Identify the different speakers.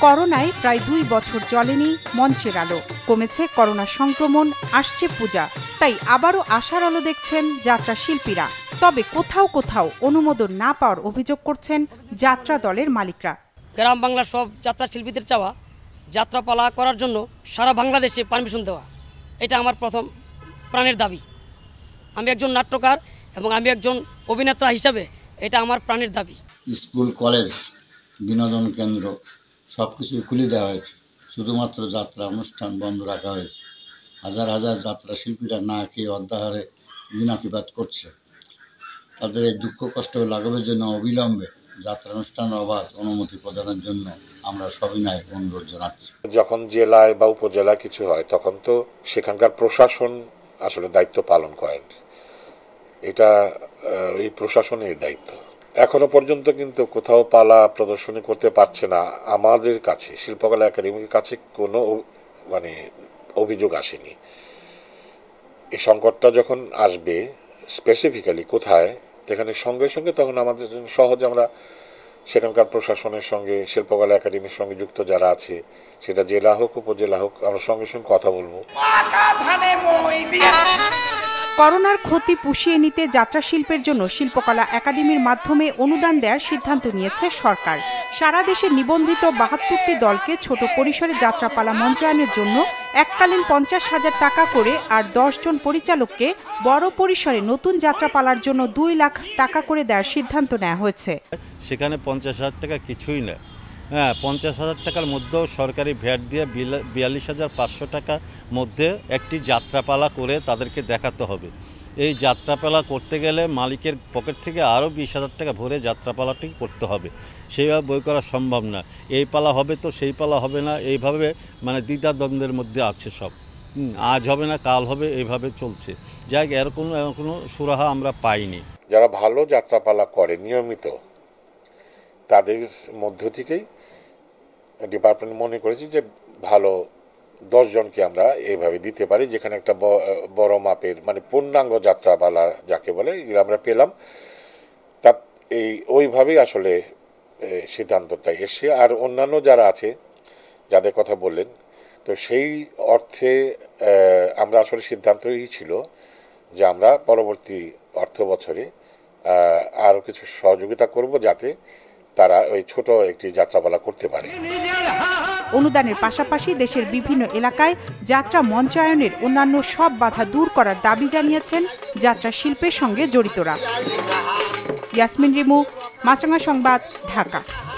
Speaker 1: করোনায় প্রায় 2 বছর চলেনি মঞ্চের আলো, কমেছে করোনা সংক্রমণ, আসছে পূজা, তাই আবারও আশার আলো দেখছেন যাত্রা শিল্পীরা। তবে কোথাও কোথাও অনুমোদন না পাওয়ার অভিযোগ করছেন যাত্রা দলের মালিকরা।
Speaker 2: গ্রাম বাংলার সব যাত্রা শিল্পীদের চাওয়া যাত্রাপালা করার জন্য সারা বাংলাদেশে পারমিশন দেওয়া, এটা আমার প্রথম প্রাণের দাবি। আমি একজন নাট্যকার এবং আমি একজন অভিনেতা হিসাবে এটা আমার প্রাণের দাবি।
Speaker 3: স্কুল, কলেজ, বিনোদন কেন্দ্র সব কিছু খুলে দেওয়া হয়েছে, শুধুমাত্র যাত্রা অনুষ্ঠান বন্ধ রাখা হয়েছে। হাজার হাজার যাত্রা শিল্পীরা না খেয়ে অর্ধাহারে দিনাতিপাত করছে। তাদের এই দুঃখ কষ্ট লাঘবের জন্য অবিলম্বে যাত্রা অনুষ্ঠানের অবাধ অনুমতি প্রদানের জন্য আমরা সবিনয় অনুরোধ জানাচ্ছি।
Speaker 4: যখন জেলায় বা উপজেলায় কিছু হয় তখন তো সেখানকার প্রশাসন আসলে দায়িত্ব পালন করেন, এটা এই প্রশাসনের দায়িত্ব। এখনো পর্যন্ত কিন্তু কোথাও পালা প্রদর্শনী করতে পারছে না। আমাদের কাছে শিল্পকলা একাডেমির কাছে কোনো অভিযোগ আসেনি। এই সংকটটা যখন আসবে স্পেসিফিক্যালি কোথায়, সেখানে সঙ্গে সঙ্গে তখন আমাদের সহজে আমরা সেখানকার প্রশাসনের সঙ্গে, শিল্পকলা একাডেমির সঙ্গে যুক্ত যারা আছে, সেটা জেলা হোক উপজেলা হোক, আমরা সঙ্গে সঙ্গে কথা বলবো।
Speaker 1: করোনার ক্ষতি পুষিয়ে নিতে যাত্রা শিল্পের জন্য শিল্পকলা একাডেমির মাধ্যমে অনুদান দেওয়ার সিদ্ধান্ত নিয়েছে সরকার। সারা দেশে নিবন্ধিত 72টি দলকে ছোট পরিসরে যাত্রাপালা মঞ্চায়নের জন্য এককালীন 50,000 টাকা করে আর 10 জন পরিচালককে বড় পরিসরে নতুন যাত্রাপালার জন্য 2 লাখ টাকা করে দেওয়ার সিদ্ধান্ত নেওয়া হয়েছে।
Speaker 5: সেখানে 50,000 টাকা কিছুই না। হ্যাঁ, 50,000 টাকার মধ্যেও সরকারি ভ্যাট দিয়ে 42,500 টাকার মধ্যে একটি যাত্রাপালা করে তাদেরকে দেখাতে হবে। এই যাত্রাপালা করতে গেলে মালিকের পকেট থেকে আরও 20,000 টাকা ভরে যাত্রাপালাটি করতে হবে। সেইভাবে বই করা সম্ভব না। এই পালা হবে তো সেই পালা হবে না, এইভাবে দ্বিধাদ্বন্দ্বের মধ্যে আছে সব। আজ হবে না কাল হবে, এইভাবে চলছে। যাই এর কোনো সুরাহা আমরা পাইনি।
Speaker 4: যারা ভালো যাত্রাপালা করে নিয়মিত, তাদের মধ্য থেকেই ডিপার্টমেন্ট মনে করেছি যে ভালো 10 জনকে আমরা এইভাবে দিতে পারি, যেখানে একটা বড় মাপের পূর্ণাঙ্গ যাত্রাপালা যাকে বলে এগুলো আমরা পেলাম। তা ওইভাবেই আসলে সিদ্ধান্তটা এসে, আর অন্যান্য যারা আছে যাদের কথা বললেন, তো সেই অর্থে আমরা আসলে সিদ্ধান্তই ছিল যে আমরা পরবর্তী অর্থ বছরে আরও কিছু সহযোগিতা করব যাতে তারা ওই ছোট একটি যাত্রাপালা করতে পারে।
Speaker 1: অনুদানের পাশাপাশি দেশের বিভিন্ন এলাকায় যাত্রা মঞ্চায়নের অন্যান্য সব বাধা দূর করার দাবি জানিয়েছেন যাত্রা শিল্পের সঙ্গে জড়িতরা। ইয়াসমিন রিমু, মাছরাঙা সংবাদ, ঢাকা।